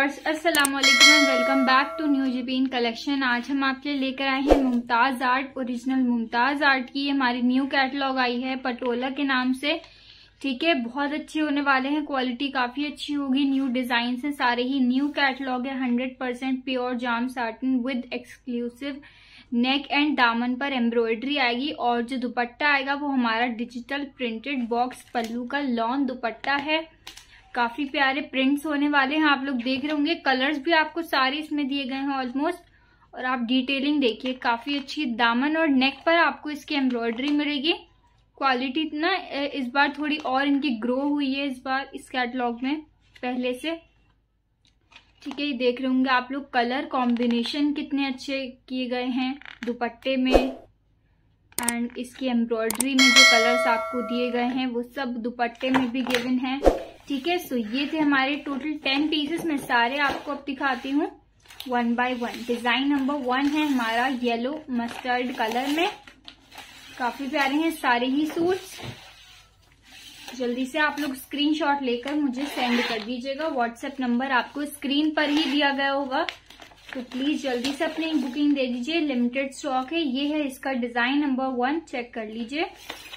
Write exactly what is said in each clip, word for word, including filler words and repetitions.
Viewers, अस्सलाम वालेकुम and welcome back to new Jabeen collection. आज हम आपके लिए लेकर आए हैं Mumtaz art, original Mumtaz art की हमारी न्यू कैटलॉग आई है पटोला के नाम से। ठीक है, बहुत अच्छे होने वाले हैं, क्वालिटी काफी अच्छी होगी। न्यू डिजाइन है, सारे ही न्यू कैटलॉग है। Hundred percent pure jam satin with exclusive neck and दामन पर एम्ब्रॉयडरी आएगी और जो दुपट्टा आएगा वो हमारा डिजिटल प्रिंटेड बॉक्स पल्लू का लॉन दुपट्टा है। काफी प्यारे प्रिंट्स होने वाले हैं, आप लोग देख रहे होंगे। कलर्स भी आपको सारे इसमें दिए गए हैं ऑलमोस्ट, और आप डिटेलिंग देखिए काफी अच्छी। दामन और नेक पर आपको इसकी एम्ब्रॉयडरी मिलेगी। क्वालिटी ना इस बार थोड़ी और इनकी ग्रो हुई है इस बार इस कैटलॉग में पहले से। ठीक है, ये देख रहे होंगे आप लोग, कलर कॉम्बिनेशन कितने अच्छे किए गए हैं दुपट्टे में एंड इसकी एम्ब्रॉयडरी में जो कलर्स आपको दिए गए हैं वो सब दुपट्टे में भी गिवन है। ठीक है, सो ये थे हमारे टोटल टेन पीसेस। मैं सारे आपको अब दिखाती हूँ one by one. Design number one है हमारा येलो मस्टर्ड कलर में, काफी प्यारे हैं सारे ही सूट्स। जल्दी से आप लोग स्क्रीनशॉट लेकर मुझे सेंड कर दीजिएगा। व्हाट्सएप नंबर आपको स्क्रीन पर ही दिया गया होगा, तो प्लीज जल्दी से अपनी बुकिंग दे दीजिए, लिमिटेड स्टॉक है। ये है इसका डिजाइन नंबर वन, चेक कर लीजिए।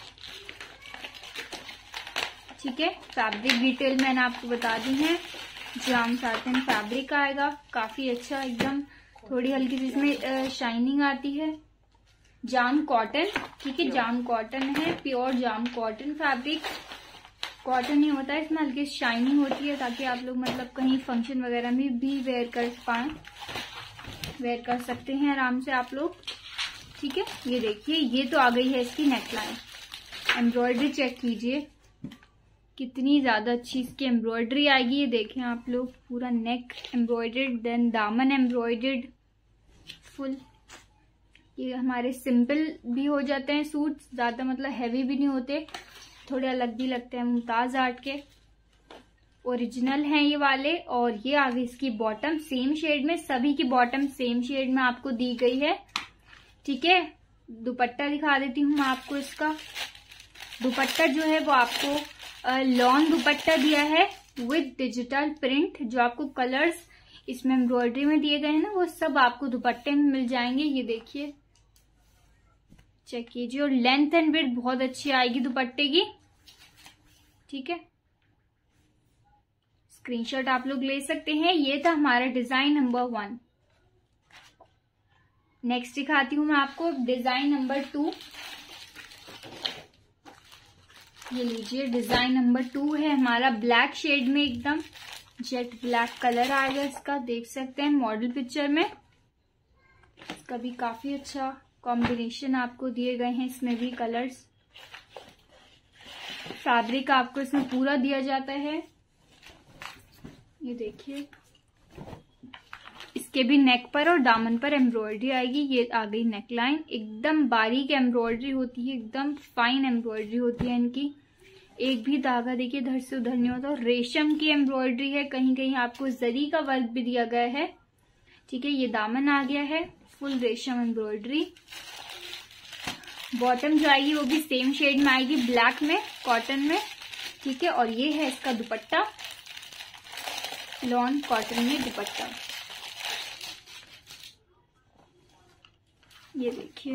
ठीक है, फैब्रिक डिटेल मैंने आपको बता दी है। जाम साटिन फैब्रिक आएगा, काफी अच्छा एकदम, थोड़ी हल्की सी इसमें शाइनिंग आती है। जाम कॉटन, ठीक है, जाम कॉटन है, pure jam cotton fabric. Cotton ही होता है, इसमें हल्की शाइनिंग होती है ताकि आप लोग मतलब कहीं फंक्शन वगैरह में भी वेयर कर पाए, वेयर कर सकते हैं आराम से आप लोग। ठीक है, ये देखिए, ये तो आ गई है इसकी नेकलाइन। एम्ब्रॉयडरी चेक कीजिए कितनी ज्यादा अच्छी इसकी एम्ब्रॉयडरी आएगी। ये देखें आप लोग, पूरा नेक एम्ब्रॉयडर्ड, देन दामन एम्ब्रॉयडर्ड फुल। ये हमारे सिंपल भी हो जाते हैं सूट, ज्यादा मतलब हैवी भी नहीं होते, थोड़े अलग भी लगते हैं। मुमताज आर्ट के ओरिजिनल हैं ये वाले। और ये आ गई इसकी बॉटम सेम शेड में, सभी की बॉटम सेम शेड में आपको दी गई है। ठीक है, दुपट्टा दिखा देती हूँ मैं आपको। इसका दुपट्टा जो है वो आपको लॉन दुपट्टा दिया है विद डिजिटल प्रिंट। जो आपको कलर्स इसमें एम्ब्रॉयडरी में दिए गए हैं ना, वो सब आपको दुपट्टे में मिल जाएंगे। ये देखिए, चेक कीजिए। और लेंथ एंड विड्थ बहुत अच्छी आएगी दुपट्टे की। ठीक है, स्क्रीनशॉट आप लोग ले सकते हैं। ये था हमारा डिजाइन नंबर वन। नेक्स्ट दिखाती हूँ मैं आपको डिजाइन नंबर टू। ये लीजिए, डिजाइन नंबर टू है हमारा, ब्लैक शेड में, एकदम जेट ब्लैक कलर आएगा इसका, देख सकते हैं मॉडल पिक्चर में। इसका भी काफी अच्छा कॉम्बिनेशन आपको दिए गए हैं, इसमें भी कलर्स। फैब्रिक आपको इसमें पूरा दिया जाता है। ये देखिए, इसके भी नेक पर और दामन पर एम्ब्रॉयडरी आएगी। ये आ गई नेकलाइन, एकदम बारीक एम्ब्रॉयडरी होती है, एकदम फाइन एम्ब्रॉयडरी होती है इनकी। एक भी धागा देखिए इधर से उधर नहीं होता। रेशम की एम्ब्रॉयडरी है, कहीं कहीं आपको जरी का वर्क भी दिया गया है। ठीक है, ये दामन आ गया है, फुल रेशम एम्ब्रॉयडरी। बॉटम जो आएगी वो भी सेम शेड में आएगी, ब्लैक में, कॉटन में। ठीक है, और ये है इसका दुपट्टा, लॉन कॉटन में दुपट्टा। ये देखिए,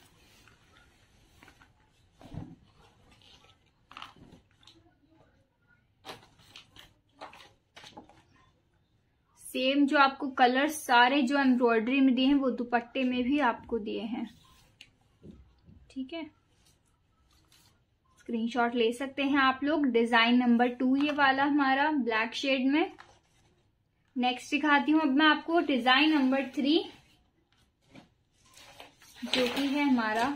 सेम जो आपको कलर सारे जो एम्ब्रॉयडरी में दिए हैं वो दुपट्टे में भी आपको दिए हैं। ठीक है, स्क्रीनशॉट ले सकते हैं आप लोग। डिजाइन नंबर टू ये वाला हमारा, ब्लैक शेड में। नेक्स्ट दिखाती हूँ अब मैं आपको डिजाइन नंबर थ्री, जो कि है हमारा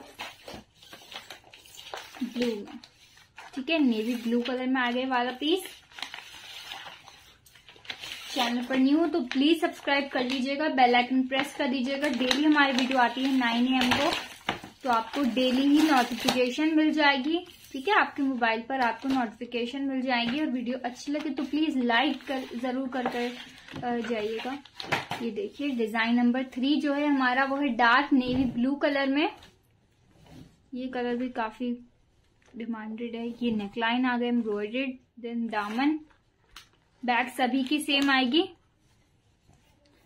ब्लू में। ठीक है, नेवी ब्लू कलर में आ गए वाला पीस। चैनल पर न्यू हो तो प्लीज सब्सक्राइब कर लीजिएगा, बेल आइकन प्रेस कर दीजिएगा। डेली हमारी वीडियो आती है नाइन ए एम को, तो आपको डेली ही नोटिफिकेशन मिल जाएगी। ठीक है, आपके मोबाइल पर आपको नोटिफिकेशन मिल जाएगी। और वीडियो अच्छी लगे तो प्लीज लाइक कर जरूर कर कर जाइएगा। ये देखिए, डिजाइन नंबर थ्री जो है हमारा वो है डार्क नेवी ब्लू कलर में। ये कलर भी काफी डिमांडेड है। ये नेकलाइन आ गया एम्ब्रॉयडर्ड, देन दामन, बैक सभी की सेम आएगी।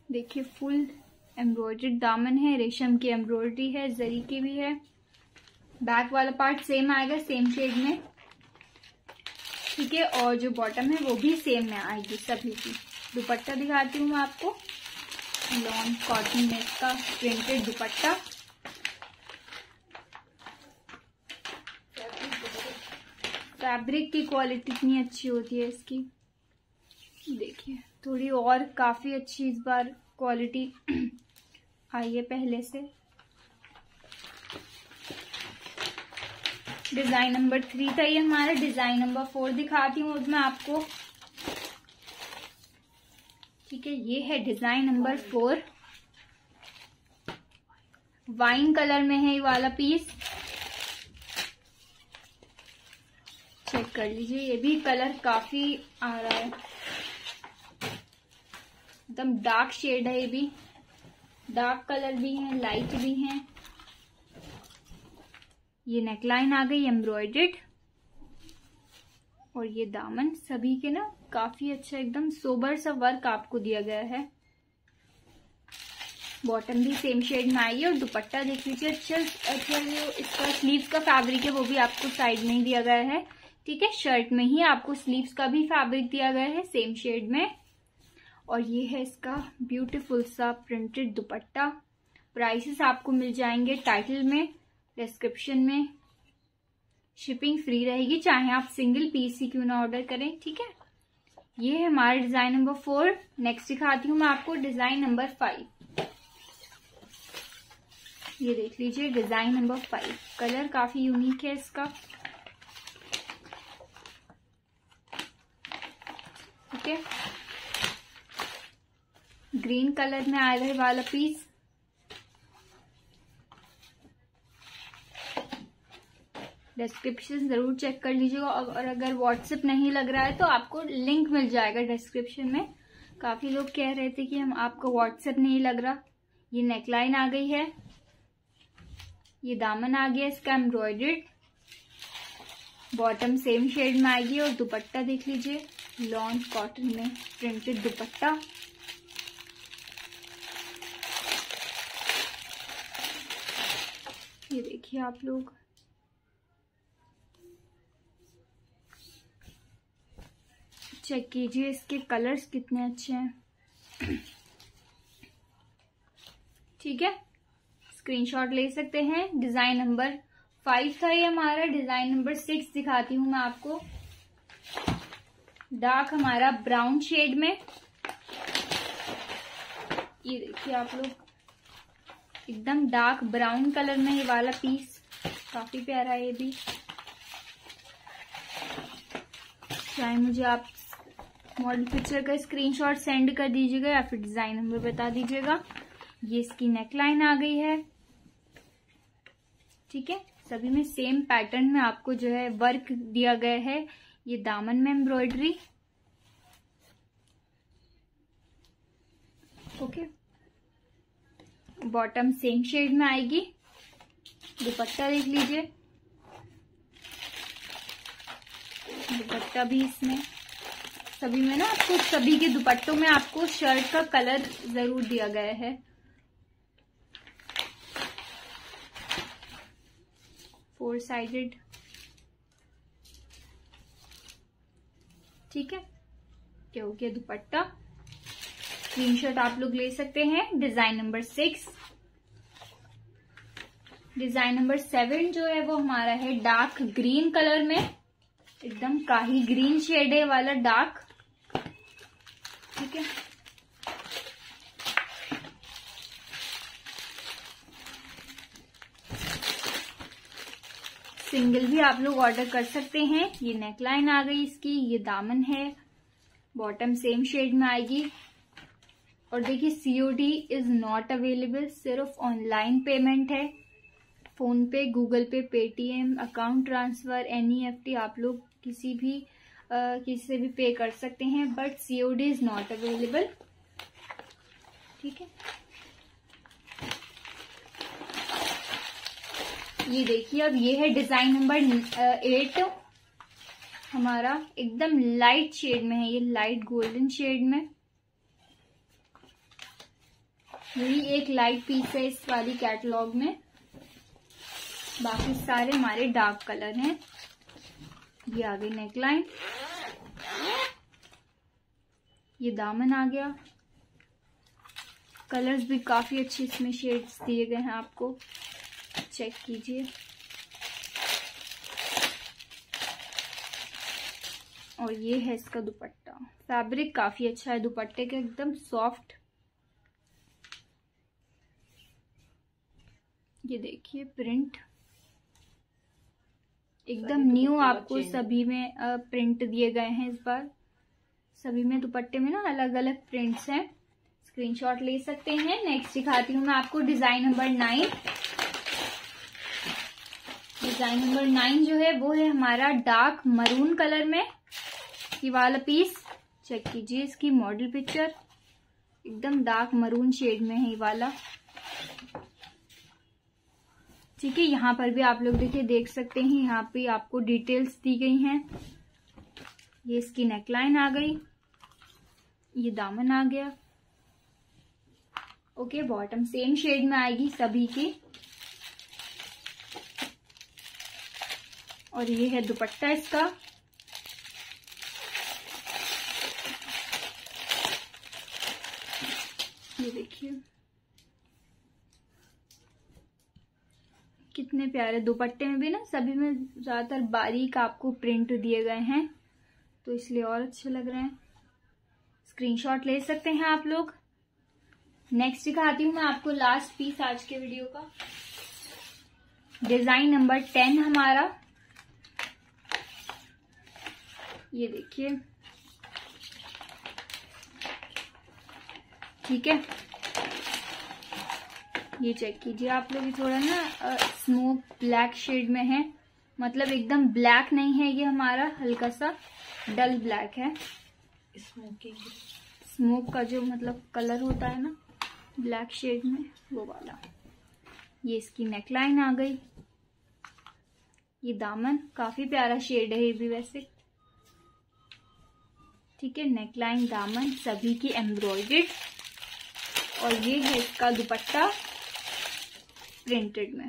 देखिए फुल एम्ब्रॉयडर्ड दामन है, रेशम की एम्ब्रॉयडरी है, जरी की भी है। बैक वाला पार्ट सेम आएगा, सेम शेड में, ठीक है। और जो बॉटम है वो भी सेम में आएगी सभी की। दुपट्टा दिखाती हूँ मैं आपको, लॉन कॉटन में इसका प्रिंटेड दुपट्टा। फैब्रिक की क्वालिटी इतनी अच्छी होती है इसकी, देखिए थोड़ी और काफी अच्छी इस बार क्वालिटी आई है पहले से। डिजाइन नंबर थ्री था ये हमारा। डिजाइन नंबर फोर दिखाती हूँ मैं आपको, ठीक है। ये है design number four, wine colour में है ये वाला पीस, चेक कर लीजिए। ये भी कलर काफी आ रहा है, एकदम डार्क शेड है। ये भी डार्क कलर भी है, लाइट भी है। ये नेकलाइन आ गई एम्ब्रॉयडर्ड, और ये दामन सभी के ना काफी अच्छा एकदम सोबर सा वर्क आपको दिया गया है। बॉटम भी सेम शेड में आई है, और दुपट्टा देख लीजिए। अच्छा अच्छा जो इसका स्लीव्स का फैब्रिक है वो भी आपको साइड में ही दिया गया है, ठीक है। शर्ट में ही आपको स्लीव्स का भी फैब्रिक दिया गया है सेम शेड में। और ये है इसका ब्यूटीफुल सा प्रिंटेड दुपट्टा। प्राइसेस आपको मिल जाएंगे टाइटल में, डिस्क्रिप्शन में। शिपिंग फ्री रहेगी, चाहे आप सिंगल पीस ही क्यों ना ऑर्डर करें, ठीक है। ये है हमारा डिजाइन नंबर फोर। नेक्स्ट दिखाती हूँ मैं आपको डिजाइन नंबर फाइव। ये देख लीजिए डिजाइन नंबर फाइव, कलर काफी यूनिक है इसका, ठीक है। ग्रीन कलर में आया है वाला पीस। डिस्क्रिप्शन जरूर चेक कर लीजिएगा, और अगर व्हाट्सएप नहीं लग रहा है तो आपको लिंक मिल जाएगा डिस्क्रिप्शन में। काफी लोग कह रहे थे कि हम आपको व्हाट्सएप नहीं लग रहा। ये नेकलाइन आ गई है, ये दामन आ गया इसका एम्ब्रॉयडर्ड, बॉटम सेम शेड में आएगी। और दुपट्टा देख लीजिए, लॉन कॉटन में प्रिंटेड दुपट्टा। ये देखिए आप लोग, चेक कीजिए इसके कलर्स कितने अच्छे हैं, ठीक है। स्क्रीनशॉट ले सकते हैं। डिजाइन नंबर फाइव था ये हमारा। डिजाइन नंबर सिक्स दिखाती हूँ मैं आपको, डार्क हमारा ब्राउन शेड में। ये देखिए आप लोग, एकदम डार्क ब्राउन कलर में ये वाला पीस, काफी प्यारा है ये भी। चाहे मुझे आप मॉडल पिक्चर का स्क्रीनशॉट सेंड कर दीजिएगा या फिर डिजाइन नंबर बता दीजिएगा। ये इसकी नेकलाइन आ गई है, ठीक है। सभी में सेम पैटर्न में आपको जो है वर्क दिया गया है। ये दामन में embroidery, okay. Bottom same shade में आएगी। दुपट्टा देख लीजिए, दुपट्टा भी इसमें सभी में ना आपको, सभी के दुपट्टों में आपको शर्ट का कलर जरूर दिया गया है। फोर साइडेड, ठीक है। क्या हो गया दुपट्टा। स्क्रीनशॉट आप लोग ले सकते हैं। Design number six. Design number seven जो है वो हमारा है डार्क ग्रीन कलर में, एकदम काही ग्रीन शेड है वाला डार्क, ठीक है। सिंगल भी आप लोग ऑर्डर कर सकते हैं। ये नेकलाइन आ गई इसकी, ये दामन है, बॉटम सेम शेड में आएगी। और देखिए सीओडी इज नॉट अवेलेबल, सिर्फ ऑनलाइन पेमेंट है। PhonePe, Google Pay, Paytm, account transfer, NEFT आप लोग किसी भी आ, किसी से भी पे कर सकते हैं, but COD is not available, ठीक है। ये देखिए अब ये है डिजाइन नंबर एट हमारा, एकदम लाइट शेड में है, ये लाइट गोल्डन शेड में। यही एक लाइट पीस है इस वाली कैटलॉग में, बाकी सारे हमारे डार्क कलर हैं। ये आ गई नेकलाइन, ये दामन आ गया। कलर्स भी काफी अच्छे इसमें शेड्स दिए गए हैं, आपको चेक कीजिए। और ये है इसका दुपट्टा, फैब्रिक काफी अच्छा है दुपट्टे का, एकदम सॉफ्ट। ये देखिए प्रिंट एकदम न्यू, आपको सभी में प्रिंट दिए गए हैं इस बार। सभी में दुपट्टे में ना अलग अलग प्रिंट्स हैं, स्क्रीनशॉट ले सकते हैं। नेक्स्ट दिखाती हूँ मैं आपको design number nine. Design number nine जो है वो है हमारा डार्क मरून कलर में। ये वाला पीस चेक कीजिए, इसकी मॉडल पिक्चर एकदम डार्क मरून शेड में है ये वाला। ठीक है, यहाँ पर भी आप लोग देखिए देख सकते हैं, यहाँ पे आपको डिटेल्स दी गई हैं। ये इसकी नेकलाइन आ गई, ये दामन आ गया। ओके, बॉटम सेम शेड में आएगी सभी की। और ये है दुपट्टा इसका। ये देखिए कितने प्यारे दुपट्टे में भी ना सभी में ज्यादातर बारीक आपको प्रिंट दिए गए हैं, तो इसलिए और अच्छे लग रहे हैं। स्क्रीनशॉट ले सकते हैं आप लोग। नेक्स्ट दिखाती हूँ मैं आपको लास्ट पीस आज के वीडियो का। डिजाइन नंबर टेन हमारा, ये देखिए। ठीक है, ये चेक कीजिए आप लोग, ये थोड़ा ना स्मोक ब्लैक शेड में है, मतलब एकदम ब्लैक नहीं है ये हमारा, हल्का सा डल ब्लैक है। स्मोकिंग स्मोक का जो मतलब कलर होता है ना ब्लैक शेड में, वो वाला। ये इसकी नेकलाइन आ गई, ये दामन काफी प्यारा शेड है ये भी वैसे। ठीक है, नेकलाइन दामन सभी की एम्ब्रॉयडर्ड। और ये है इसका दुपट्टा प्रिंटेड में।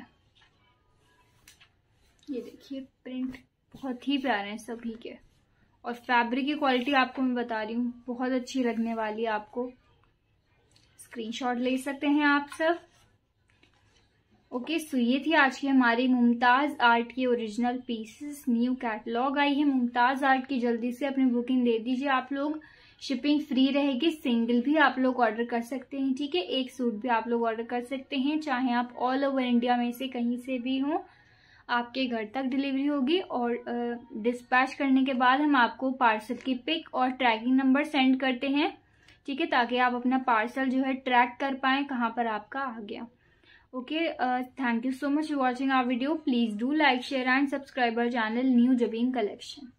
ये देखिए प्रिंट बहुत ही प्यारे हैं सभी के, और फैब्रिक की क्वालिटी आपको मैं बता रही हूँ बहुत अच्छी लगने वाली है आपको। स्क्रीनशॉट ले सकते हैं आप सब। ओके, सो ये थी आज की हमारी मुमताज आर्ट की ओरिजिनल पीसेस। न्यू कैटलॉग आई है मुमताज आर्ट की, जल्दी से अपनी बुकिंग दे दीजिए आप लोग। शिपिंग फ्री रहेगी, सिंगल भी आप लोग ऑर्डर कर सकते हैं। ठीक है, एक सूट भी आप लोग ऑर्डर कर सकते हैं, चाहे आप ऑल ओवर इंडिया में से कहीं से भी हो, आपके घर तक डिलीवरी होगी। और डिस्पैच करने के बाद हम आपको पार्सल की पिक और ट्रैकिंग नंबर सेंड करते हैं। ठीक है, ताकि आप अपना पार्सल जो है ट्रैक कर पाएं कहाँ पर आपका आ गया। Okay, thank you so much for watching our video. Please do like share and subscribe our channel new Jabeen collection.